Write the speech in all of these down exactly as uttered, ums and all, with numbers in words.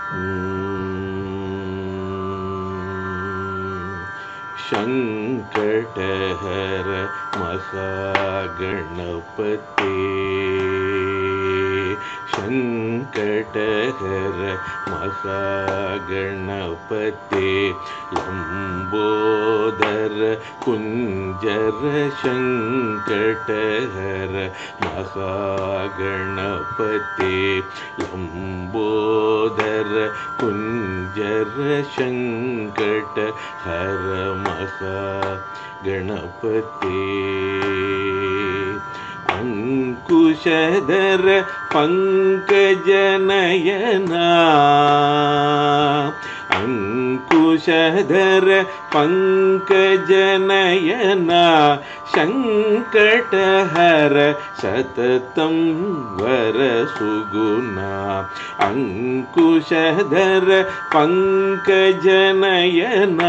शंकटहर महागणपते शंकटहर महागणपते लंबोदर कुंजर शंकटहर महागणपते लंबोदर कुंजर शंकटहर महागणपते अंकुशधर पंकजनयना अंकुशधर पंकजनयना शंकटहर सततं वरसुगुना अंकुशधर पंकजनयना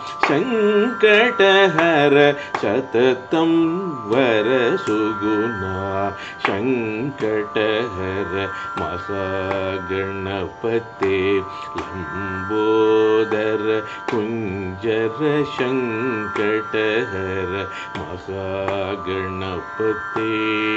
शंकटहर सततं वरसुगुना शंकटहर महागणपते लंबोदर कुंजर शंकटहर महागणपते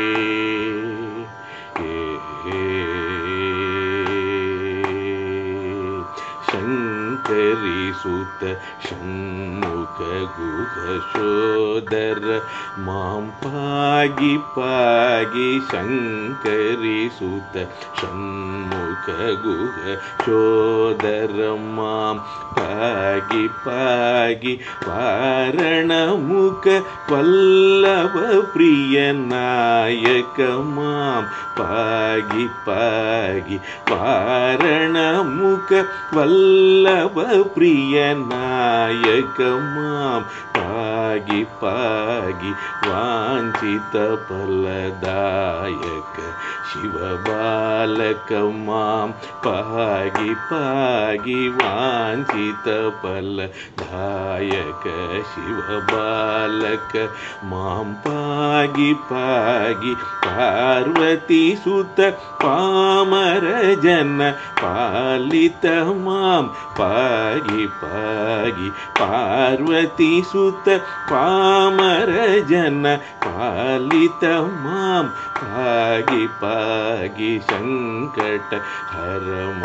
शंकरी सुत षण्मुख गुह शोदर मां पागी पागी शंकरी सुत षण्मुख गुह शोदर मां पागी पागी वारणमुख वल्लभ प्रिय नायक मां पागी पागी वारणमुख वल्लभ प्रिय नायक मां पागी पागी वांछित फलदायक शिव बालक मां पागी पागी वांछित फलदायक शिव बालक मां पागी पागी पार्वती सुत पामर जन पालित मां पागी पागी पार्वती सुत पामर जन पालित मां पागी पागी शंकटहर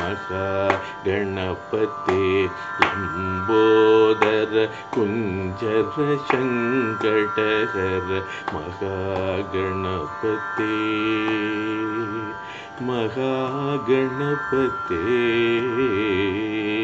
महागणपते लंबोदर कुंजर शंकटहर महागणपते महागणपते।